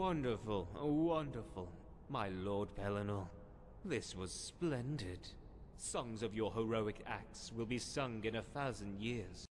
Wonderful, wonderful, my Lord Pellinor. This was splendid. Songs of your heroic acts will be sung in 1,000 years.